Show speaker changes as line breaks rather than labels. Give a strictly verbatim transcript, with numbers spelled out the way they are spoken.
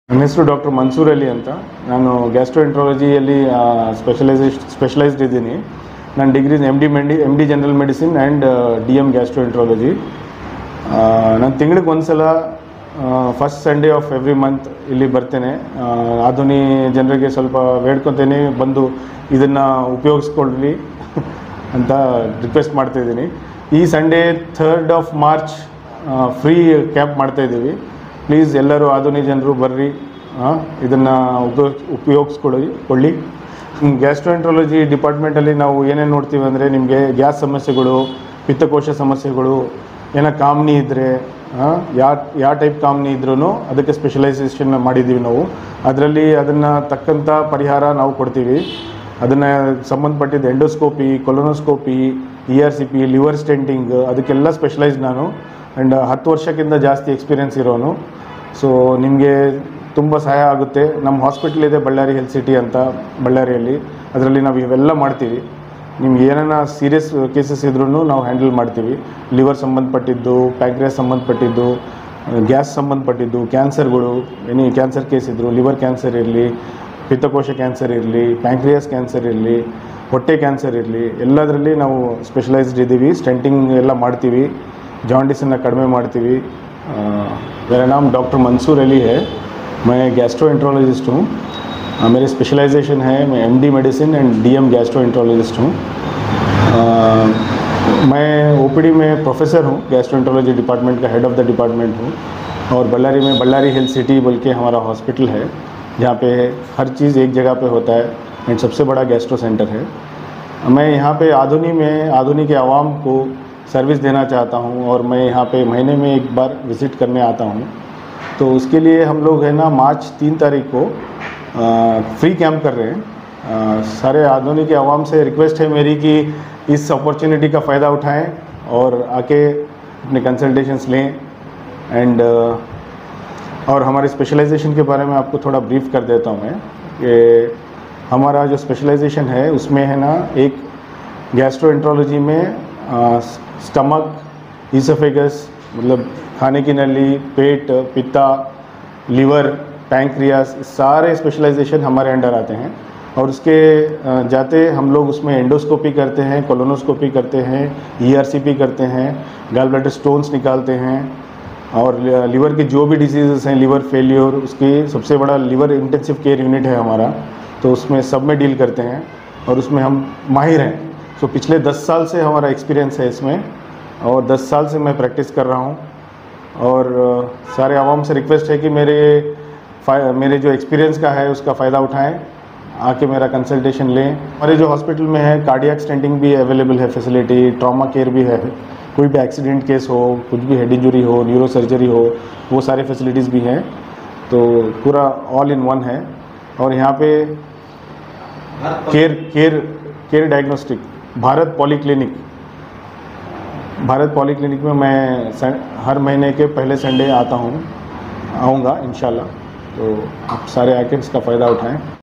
ನನ್ನ ಹೆಸರು ಡಾಕ್ಟರ್ ಮನ್ಸೂರ್ ಅಲಿ ಅಂತ. ನಾನು ಗ್ಯಾಸ್ಟ್ರೋಎಂಟ್ರಾಲಜಿಯಲ್ಲಿ ಸ್ಪೆಷಲೈಸೇಷ್ ಸ್ಪೆಷಲೈಸ್ಡ್ ಇದ್ದೀನಿ. ನನ್ನ ಡಿಗ್ರಿ ಎಮ್ ಡಿ ಮೆಂಡಿ M D general medicine and D M gastroenterology. ನಾನು ತಿಂಗಳಿಗೆ ಒಂದು ಸಲ first Sunday of every month ಇಲ್ಲಿ ಬರ್ತೇನೆ. ಆಧುನಿ ಜನರಿಗೆ ಸ್ವಲ್ಪ ಬೇಡ್ಕೊತೇನೆ, ಬಂದು ಇದನ್ನು ಉಪಯೋಗಿಸ್ಕೊಳ್ಳಿ ಅಂತ ರಿಕ್ವೆಸ್ಟ್ ಮಾಡ್ತಾಯಿದ್ದೀನಿ. ಈ Sunday third of March free camp ಮಾಡ್ತಾಯಿದ್ದೀವಿ. ಪ್ಲೀಸ್ ಎಲ್ಲರೂ ಆಧುನಿಕ ಜನರು ಬರ್ರಿ, ಇದನ್ನು ಉಪಯೋಗ ಉಪಯೋಗಿಸ್ಕೊಳ್ಳಿ ಕೊಳ್ಳಿ ಗ್ಯಾಸ್ಟ್ರೋಎಂಟ್ರಾಲಜಿ ಡಿಪಾರ್ಟ್ಮೆಂಟಲ್ಲಿ ನಾವು ಏನೇನು ನೋಡ್ತೀವಿ ಅಂದರೆ, ನಿಮಗೆ ಗ್ಯಾಸ್ ಸಮಸ್ಯೆಗಳು, ಪಿತ್ತಕೋಶ ಸಮಸ್ಯೆಗಳು, ಏನೋ ಕಾಮ್ನಿ ಇದ್ದರೆ, ಯಾವ ಯಾವ ಟೈಪ್ ಕಾಮ್ನಿ ಇದ್ರೂ ಅದಕ್ಕೆ ಸ್ಪೆಷಲೈಸೇಷನ್ ಮಾಡಿದ್ದೀವಿ ನಾವು. ಅದರಲ್ಲಿ ಅದನ್ನು ತಕ್ಕಂಥ ಪರಿಹಾರ ನಾವು ಕೊಡ್ತೀವಿ. ಅದನ್ನು ಸಂಬಂಧಪಟ್ಟಿದ್ದ endoscopy, colonoscopy, E R C P, liver stenting, ಅದಕ್ಕೆಲ್ಲ ಸ್ಪೆಷಲೈಸ್ ನಾನು. ಆ್ಯಂಡ್ ಹತ್ತು ವರ್ಷಕ್ಕಿಂತ ಜಾಸ್ತಿ ಎಕ್ಸ್ಪೀರಿಯೆನ್ಸ್ ಇರೋನು. ಸೊ ನಿಮಗೆ ತುಂಬ ಸಹಾಯ ಆಗುತ್ತೆ. ನಮ್ಮ ಹಾಸ್ಪಿಟಲ್ ಇದೆ ಬಳ್ಳಾರಿ ಹೆಲ್ತ್ ಸಿಟಿ ಅಂತ, ಬಳ್ಳಾರಿಯಲ್ಲಿ. ಅದರಲ್ಲಿ ನಾವು ಇವೆಲ್ಲ ಮಾಡ್ತೀವಿ. ನಿಮ್ಗೆ ಏನಾರ ಸೀರಿಯಸ್ ಕೇಸಸ್ ಇದ್ರೂ ನಾವು ಹ್ಯಾಂಡಲ್ ಮಾಡ್ತೀವಿ. ಲಿವರ್ ಸಂಬಂಧಪಟ್ಟಿದ್ದು, ಪ್ಯಾಂಕ್ರಿಯಾಸ್ ಸಂಬಂಧಪಟ್ಟಿದ್ದು, ಗ್ಯಾಸ್ ಸಂಬಂಧಪಟ್ಟಿದ್ದು, ಕ್ಯಾನ್ಸರ್ಗಳು, ಎನಿ ಕ್ಯಾನ್ಸರ್ ಕೇಸ್ ಇದ್ದರು, ಲಿವರ್ ಕ್ಯಾನ್ಸರ್ ಇರಲಿ, ಪಿತ್ತಕೋಶ ಕ್ಯಾನ್ಸರ್ ಇರಲಿ, ಪ್ಯಾಂಕ್ರಿಯಾಸ್ ಕ್ಯಾನ್ಸರ್ ಇರಲಿ, ಹೊಟ್ಟೆ ಕ್ಯಾನ್ಸರ್ ಇರಲಿ, ಎಲ್ಲದರಲ್ಲಿ ನಾವು ಸ್ಪೆಷಲೈಸ್ಡ್ ಇದ್ದೀವಿ. ಸ್ಟೆಂಟಿಂಗ್ ಎಲ್ಲ ಮಾಡ್ತೀವಿ, जॉन्डिसನ್ನು ಕಡಿಮೆ ಮಾಡ್ತೀವಿ. मेरा नाम डॉक्टर मंसूर अली है. मैं गैस्ट्रोएंट्रोलॉजिस्ट हूँ. मेरी स्पेशलाइजेशन है, मैं MD medicine and DM gastroenterologist हूँ. मैं ओपीडी में प्रोफेसर हूँ, गैस्ट्रोएंट्रोलॉजी डिपार्टमेंट का हेड ऑफ द डिपार्टमेंट हूँ. और बल्लारी में बल्लारी हेल्थ सिटी बोल के हमारा हॉस्पिटल है, जहाँ पे हर चीज़ एक जगह पे होता है एंड सबसे बड़ा गैस्ट्रो सेंटर है. मैं यहाँ पे आधुनी में आधुनी के आवाम को सर्विस देना चाहता हूँ, और मैं यहाँ पे महीने में एक बार विज़िट करने आता हूँ. तो उसके लिए हम लोग है ना मार्च तीन तारीख को आ, फ्री कैंप कर रहे हैं. आ, सारे आधुनिक के आवाम से रिक्वेस्ट है मेरी कि इस अपॉर्चुनिटी का फ़ायदा उठाएं और आके अपने कंसल्टेशंस लें. एंड और हमारे स्पेशलाइजेशन के बारे में आपको थोड़ा ब्रीफ कर देता हूँ मैं, कि हमारा जो स्पेशलाइजेशन है उसमें है ना, एक गैस्ट्रोएंट्रोलॉजी में स्टमक, ईसोफेगस मतलब खाने की नली, पेट, पित्ता, लीवर, पैंक्रियास, सारे स्पेशलाइजेशन हमारे अंडर आते हैं. और उसके जाते हम लोग उसमें एंडोस्कोपी करते हैं, कोलोनोस्कोपी करते हैं, ई आर सी पी करते हैं, गॉल ब्लैडर स्टोन्स निकालते हैं. और लीवर के जो भी डिजीज़ हैं, लीवर फेलियर, उसकी सबसे बड़ा लीवर इंटेंसिव केयर यूनिट है हमारा, तो उसमें सब में डील करते हैं और उसमें हम माहिर हैं. सो so, पिछले दस साल से हमारा एक्सपीरियंस है इसमें, और दस साल से मैं प्रैक्टिस कर रहा हूँ. और सारे आवाम से रिक्वेस्ट है कि मेरे मेरे जो एक्सपीरियंस का है उसका फ़ायदा उठाएं, आके मेरा कंसल्टेशन लें. हमारे जो हॉस्पिटल में है कार्डियक स्टेंटिंग भी अवेलेबल है फैसिलिटी, ट्रॉमा केयर भी है. कोई भी एक्सीडेंट केस हो, कुछ भी हेड इंजरी हो, न्यूरो सर्जरी हो, वो सारे फैसिलिटीज़ भी हैं. तो पूरा ऑल इन वन है. और यहाँ पे care care care diagnostic Bharat polyclinic Bharat polyclinic में मैं हर महीने के पहले संडे आता हूँ, आऊँगा इंशाल्लाह. तो आप सारे आके इसका फ़ायदा उठाएं.